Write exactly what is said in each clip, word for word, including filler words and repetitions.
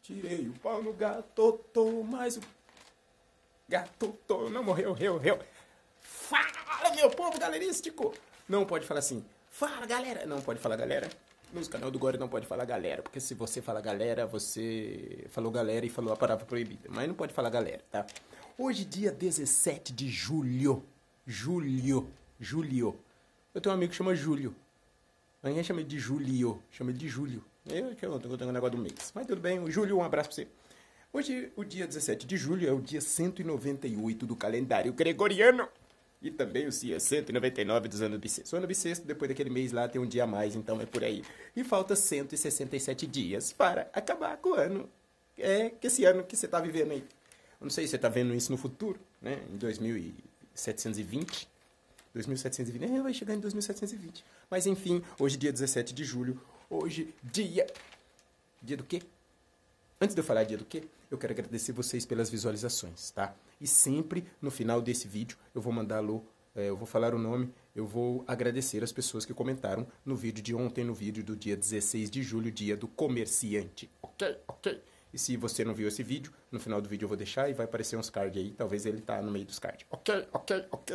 Tirei o pau no gato, tô, mas o gato tô, não morreu, reu, reu. Fala, meu povo galerístico! Não pode falar assim, fala, galera. Não pode falar galera. No canal do Gore não pode falar galera, porque se você fala galera, você falou galera e falou a palavra proibida. Mas não pode falar galera, tá? Hoje, dia dezessete de julho. Julho. Julho. Eu tenho um amigo que chama Júlio. Mas ninguém chama ele de Julio, chama ele de Júlio. Eu que eu tenho um negócio do mês. Mas tudo bem, o Júlio, um abraço pra você. Hoje, o dia dezessete de julho, é o dia cento e noventa e oito do calendário gregoriano. E também o dia cento e noventa e nove dos anos bissextos. O ano bissexto, depois daquele mês lá, tem um dia a mais, então é por aí. E falta cento e sessenta e sete dias para acabar com o ano. É que esse ano que você tá vivendo aí. Eu não sei se você tá vendo isso no futuro, né? Em dois mil setecentos e vinte. dois mil setecentos e vinte. É, vai chegar em dois mil setecentos e vinte. Mas enfim, hoje dia dezessete de julho. Hoje, dia... Dia do quê? Antes de eu falar dia do quê, eu quero agradecer vocês pelas visualizações, tá? E sempre no final desse vídeo eu vou mandar alô, é, eu vou falar o nome, eu vou agradecer as pessoas que comentaram no vídeo de ontem, no vídeo do dia dezesseis de julho, dia do comerciante. Ok, ok. E se você não viu esse vídeo, no final do vídeo eu vou deixar e vai aparecer uns cards aí, talvez ele tá no meio dos cards. Ok, ok, ok.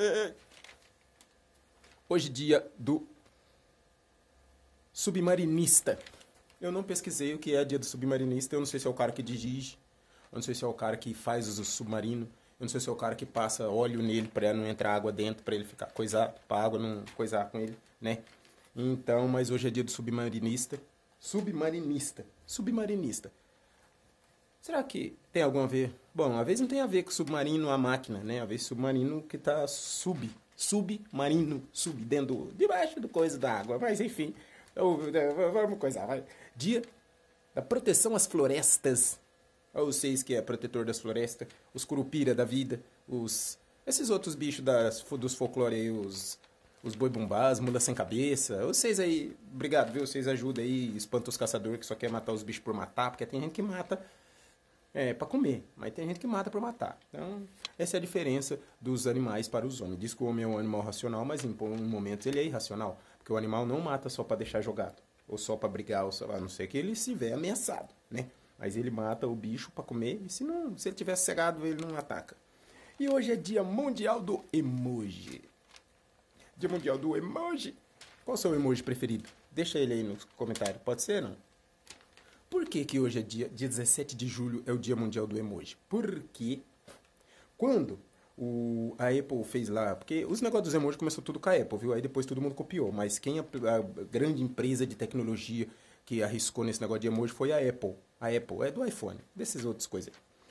Hoje dia do submarinista. Eu não pesquisei o que é dia do submarinista. Eu não sei se é o cara que dirige. Eu não sei se é o cara que faz o submarino. Eu não sei se é o cara que passa óleo nele para não entrar água dentro, para ele ficar coisar, para água não coisar com ele, né? Então, mas hoje é dia do submarinista. Submarinista. Submarinista. Será que tem algum a ver? Bom, às vezes não tem a ver com submarino, a máquina, né? Às vezes submarino que tá sub, submarino, sub, dentro, debaixo do coisa da água. Mas enfim, vamos coisar, vai. Dia da proteção às florestas. Ou vocês que é protetor das florestas, os curupira da vida, os esses outros bichos das, dos folclore aí, os, os boi-bumbá, as mulas sem cabeça. Vocês aí, obrigado, viu? Vocês ajudam aí, espantam os caçadores que só quer matar os bichos por matar, porque tem gente que mata é, para comer, mas tem gente que mata por matar. Então, essa é a diferença dos animais para os homens. Diz que o homem é um animal racional, mas em momentos ele é irracional, porque o animal não mata só para deixar jogado, ou só para brigar, ou só, a não ser que ele estiver ameaçado, né? Mas ele mata o bicho para comer, e se, não, se ele tiver cegado, ele não ataca. E hoje é dia mundial do emoji. Dia mundial do emoji. Qual é o seu emoji preferido? Deixa ele aí nos comentários, pode ser, não? Por que que hoje é dia, dia dezessete de julho, é o dia mundial do emoji? Porque quando o, a Apple fez lá... Porque os negócios dos emojis começou tudo com a Apple, viu? Aí depois todo mundo copiou. Mas quem a, a grande empresa de tecnologia que arriscou nesse negócio de emoji foi a Apple. A Apple é do iPhone, dessas outras coisas.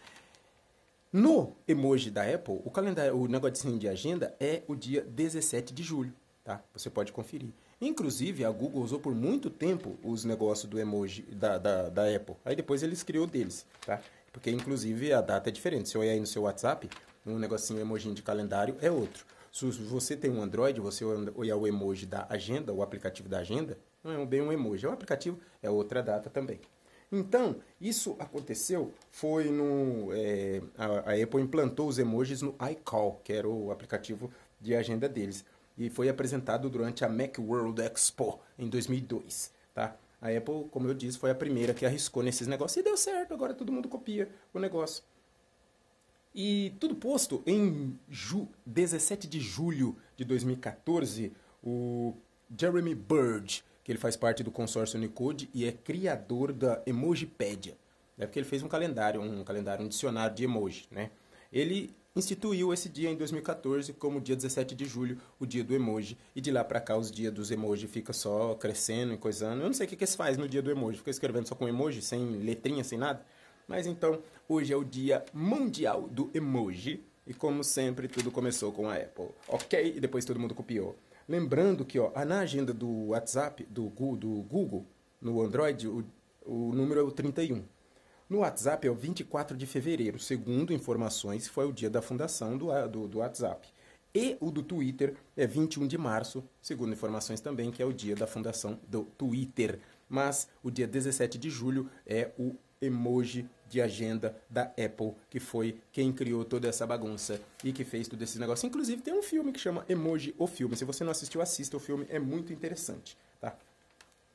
No emoji da Apple, o calendário, o negocinho de agenda é o dia dezessete de julho, tá? Você pode conferir. Inclusive, a Google usou por muito tempo os negócios do emoji da, da, da Apple. Aí depois eles criou deles, tá? Porque, inclusive, a data é diferente. Se eu olhar aí no seu WhatsApp, um negocinho, um emoji de calendário é outro. Se você tem um Android, você olhar o emoji da agenda, o aplicativo da agenda, não é bem um emoji, é um aplicativo, é outra data também. Então, isso aconteceu, foi no... É, a, a Apple implantou os emojis no iCall, que era o aplicativo de agenda deles. E foi apresentado durante a Macworld Expo, em dois mil e dois, tá? A Apple, como eu disse, foi a primeira que arriscou nesses negócios. E deu certo, agora todo mundo copia o negócio. E tudo posto em ju, dezessete de julho de dois mil e quatorze, o Jeremy Bird, que ele faz parte do consórcio Unicode e é criador da Emojipedia. É porque ele fez um calendário, um calendário, um dicionário de emoji, né? Ele instituiu esse dia em dois mil e quatorze como dia dezessete de julho, o dia do emoji. E de lá pra cá os dias dos emojis fica só crescendo e coisando. Eu não sei o que, que eles fazem no dia do emoji. Fica escrevendo só com emoji, sem letrinha, sem nada. Mas então, hoje é o dia mundial do emoji. E como sempre, tudo começou com a Apple. Ok? E depois todo mundo copiou. Lembrando que ó, na agenda do WhatsApp, do, do Google, no Android, o, o número é o trinta e um. No WhatsApp é o vinte e quatro de fevereiro, segundo informações, foi o dia da fundação do, do, do WhatsApp. E o do Twitter é vinte e um de março, segundo informações também, que é o dia da fundação do Twitter. Mas o dia dezessete de julho é o emoji de agenda da Apple, que foi quem criou toda essa bagunça e que fez todo esse negócio. Inclusive tem um filme que chama Emoji, o Filme. Se você não assistiu, assista o filme, é muito interessante, tá?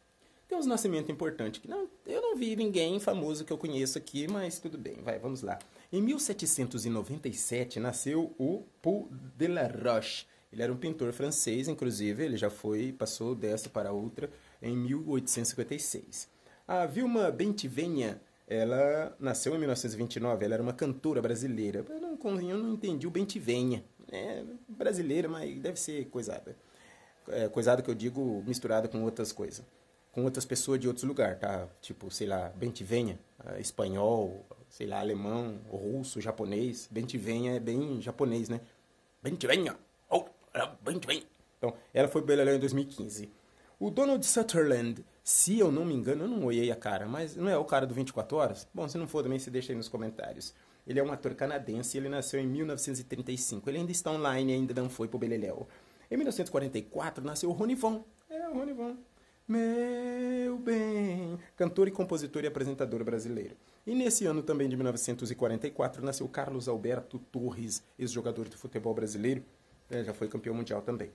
Tem uns nascimentos importantes. Que não, eu não vi ninguém famoso que eu conheço aqui, mas tudo bem, vai, vamos lá. Em mil setecentos e noventa e sete nasceu o Paul Delaroche. Ele era um pintor francês, inclusive, ele já foi, passou dessa para outra em mil oitocentos e cinquenta e seis. A Vilma Bentivegna, ela nasceu em mil novecentos e vinte e nove, ela era uma cantora brasileira. Eu não, eu não entendi o Bentivegna. É brasileira, mas deve ser coisada. É, coisada que eu digo misturada com outras coisas. Com outras pessoas de outros lugares, tá? Tipo, sei lá, Bentivegna, espanhol, sei lá, alemão, russo, japonês. Bentivegna é bem japonês, né? Bentivegna! Oh, Bentivegna! Então, ela foi beleléu em dois mil e quinze. O Donald Sutherland, se eu não me engano, eu não olhei a cara, mas não é o cara do vinte e quatro horas? Bom, se não for também, você deixa aí nos comentários. Ele é um ator canadense, ele nasceu em mil novecentos e trinta e cinco. Ele ainda está online, ainda não foi pro beleléu. Em mil novecentos e quarenta e quatro, nasceu o Rony Von. É, o Rony Von. Meu bem. Cantor e compositor e apresentador brasileiro. E nesse ano também de mil novecentos e quarenta e quatro, nasceu Carlos Alberto Torres, ex-jogador de futebol brasileiro. É, já foi campeão mundial também.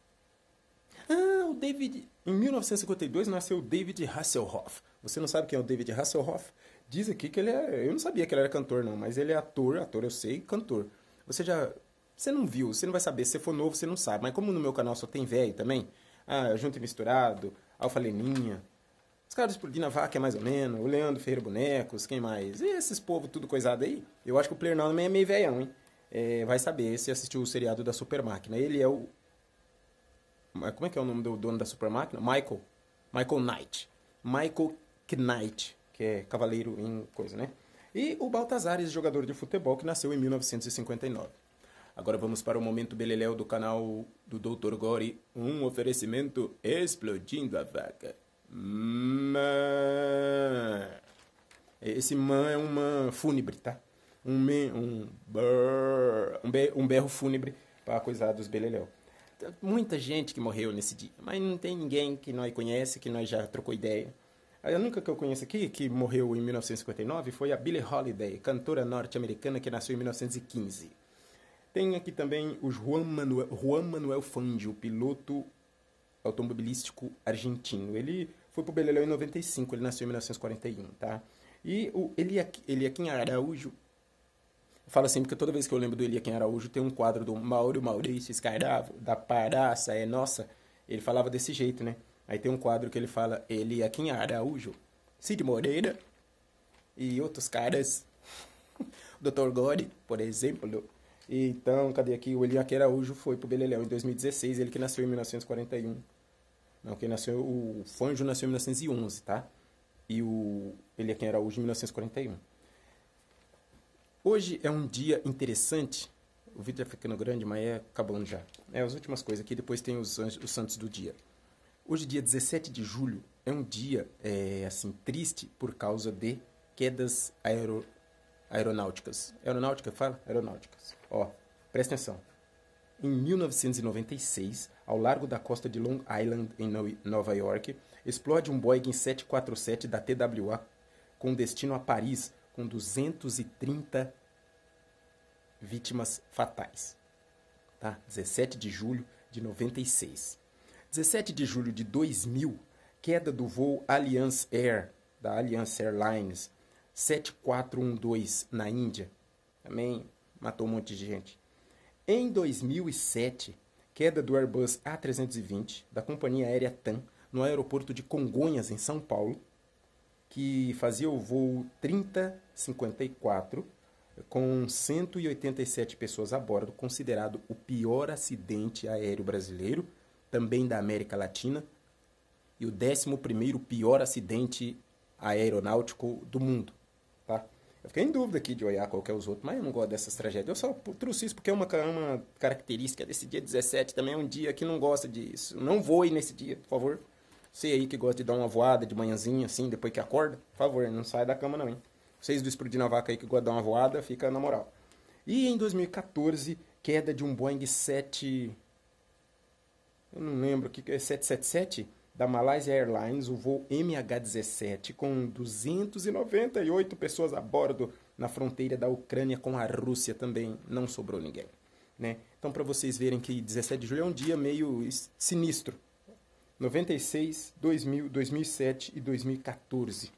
Ah, o David... Em mil novecentos e cinquenta e dois nasceu o David Hasselhoff. Você não sabe quem é o David Hasselhoff? Diz aqui que ele é... Eu não sabia que ele era cantor, não, mas ele é ator, ator eu sei, cantor. Você já... Você não viu, você não vai saber. Se você for novo, você não sabe. Mas como no meu canal só tem velho também, ah, Junto e Misturado, Alfa Leninha, os caras explodindo a vaca é mais ou menos, o Leandro Ferreira Bonecos, quem mais? E esses povos tudo coisado aí? Eu acho que o Player Now também é meio velhão, hein? É, vai saber se assistiu o seriado da Super Máquina. Ele é o... Como é que é o nome do dono da Super Máquina? Michael. Michael Knight. Michael Knight, que é cavaleiro em coisa, né? E o Baltazar, jogador de futebol, que nasceu em mil novecentos e cinquenta e nove. Agora vamos para o momento beleléu do canal do doutor Gori. Um oferecimento explodindo a vaca. Man. Esse man é um man fúnebre, tá? Um, man, um, brrr, um, be, um berro fúnebre para coisar dos beleléu. Muita gente que morreu nesse dia, mas não tem ninguém que nós conhece, que nós já trocou ideia. A única que eu conheço aqui, que morreu em mil novecentos e cinquenta e nove, foi a Billie Holiday, cantora norte-americana que nasceu em mil novecentos e quinze. Tem aqui também o Juan Manuel, Juan Manuel Fangio, piloto automobilístico argentino. Ele foi pro beleléu em noventa e cinco, ele nasceu em mil novecentos e quarenta e um, tá? E o Eliakim Araújo, eu falo assim porque toda vez que eu lembro do Eliakim Araújo tem um quadro do Mauro Maurício Escardavo, da Paraça é Nossa. Ele falava desse jeito, né? Aí tem um quadro que ele fala Eliakim Araújo, Cid Moreira e outros caras. doutor Gori, por exemplo. Então, cadê aqui? O Eliakim Araújo foi pro beleléu em dois mil e dezesseis, ele que nasceu em mil novecentos e quarenta e um. Não, quem nasceu, o Fangio nasceu em mil novecentos e onze, tá? E o Eliakim Araújo em mil novecentos e quarenta e um. Hoje é um dia interessante. O vídeo tá ficando grande, mas é acabando já. É as últimas coisas aqui, depois tem os, os santos do dia. Hoje, dia dezessete de julho, é um dia, é, assim, triste por causa de quedas aero, aeronáuticas. Aeronáutica, fala? Aeronáuticas. Ó, presta atenção. Em mil novecentos e noventa e seis, ao largo da costa de Long Island, em Nova York, explode um Boeing sete quatro sete da T W A com destino a Paris, com duzentas e trinta vítimas fatais. Tá? dezessete de julho de noventa e seis. dezessete de julho de dois mil, queda do voo Allianz Air, da Allianz Airlines, sete quatro um dois, na Índia. Também matou um monte de gente. Em dois mil e sete, queda do Airbus A trezentos e vinte, da companhia aérea TAM, no aeroporto de Congonhas, em São Paulo, que fazia o voo trinta cinquenta e quatro, com cento e oitenta e sete pessoas a bordo, considerado o pior acidente aéreo brasileiro, também da América Latina, e o décimo primeiro pior acidente aeronáutico do mundo. Tá? Eu fiquei em dúvida aqui de olhar qual que é os outros, mas eu não gosto dessas tragédias. Eu só trouxe isso porque é uma, uma característica desse dia dezessete, também é um dia que não gosta disso. Não voe nesse dia, por favor. Você aí que gosta de dar uma voada de manhãzinha, assim, depois que acorda, por favor, não sai da cama não, hein? Vocês do Explodir na Vaca aí que gostam de dar uma voada, fica na moral. E em dois mil e quatorze, queda de um Boeing sete... Eu não lembro o que é, sete sete sete, da Malaysia Airlines, o voo M H dezessete, com duzentas e noventa e oito pessoas a bordo na fronteira da Ucrânia com a Rússia também. Não sobrou ninguém. Né? Então, para vocês verem que dezessete de julho é um dia meio sinistro. noventa e seis, dois mil, dois mil e sete e dois mil e quatorze.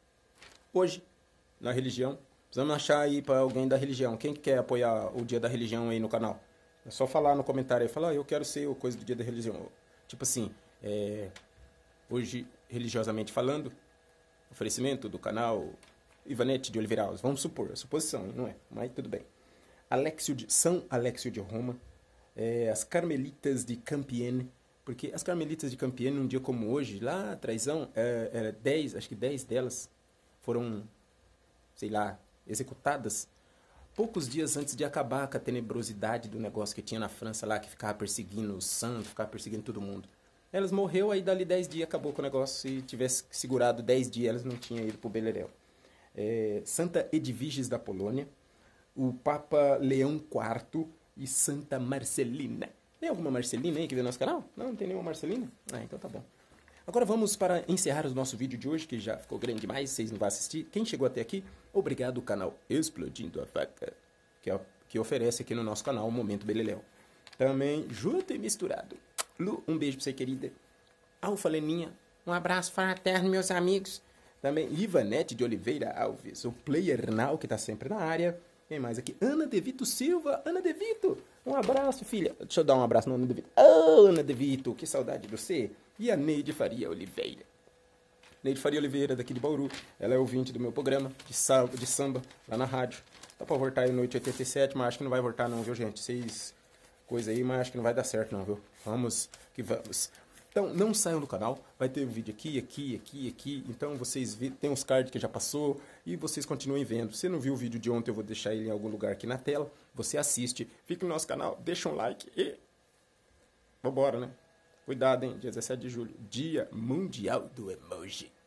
Hoje, na religião, precisamos achar aí para alguém da religião. Quem que quer apoiar o dia da religião aí no canal? É só falar no comentário aí, falar, ah, eu quero ser o coisa do dia da religião. Tipo assim, é, hoje, religiosamente falando, oferecimento do canal Ivanete de Oliveira Alves. Vamos supor, é suposição, não é? Mas tudo bem. Alexio de, São Alexio de Roma, é, as Carmelitas de Campiene, porque as Carmelitas de Campiene, num dia como hoje, lá atrásão, é, era dez, acho que dez delas foram, sei lá, executadas poucos dias antes de acabar com a tenebrosidade do negócio que tinha na França lá, que ficava perseguindo o santo, ficava perseguindo todo mundo. Elas morreu, aí dali dez dias acabou com o negócio. Se tivesse segurado dez dias, elas não tinham ido pro Beleréu. É, Santa Edviges da Polônia, o Papa Leão quarto e Santa Marcelina. Tem alguma Marcelina aí que vê no nosso canal? Não, não tem nenhuma Marcelina? Ah, então tá bom. Agora vamos para encerrar o nosso vídeo de hoje, que já ficou grande demais, vocês não vão assistir. Quem chegou até aqui, obrigado ao canal Explodindo a Faca, que, é, que oferece aqui no nosso canal o Momento Beleléu. Também, junto e misturado. Lu, um beijo pra você, querida. Alfa Leninha, um abraço fraterno, meus amigos. Também, Ivanete de Oliveira Alves, o Player Now, que tá sempre na área. Quem mais aqui? Ana Devito Silva. Ana Devito, um abraço, filha. Deixa eu dar um abraço na Ana Devito. Oh, Ana Devito, que saudade de você. E a Neide Faria Oliveira. Neide Faria Oliveira, daqui de Bauru. Ela é ouvinte do meu programa de samba, de samba lá na rádio. Dá pra voltar aí noite oitenta e sete, mas acho que não vai voltar não, viu, gente? Vocês... coisa aí, mas acho que não vai dar certo não, viu? Vamos que vamos. Então, não saiam do canal. Vai ter um vídeo aqui, aqui, aqui, aqui. Então, vocês vê, tem uns cards que já passou e vocês continuem vendo. Se não viu o vídeo de ontem, eu vou deixar ele em algum lugar aqui na tela. Você assiste, fica no nosso canal, deixa um like e... vambora, né? Cuidado, hein? Dia dezessete de julho, Dia Mundial do Emoji.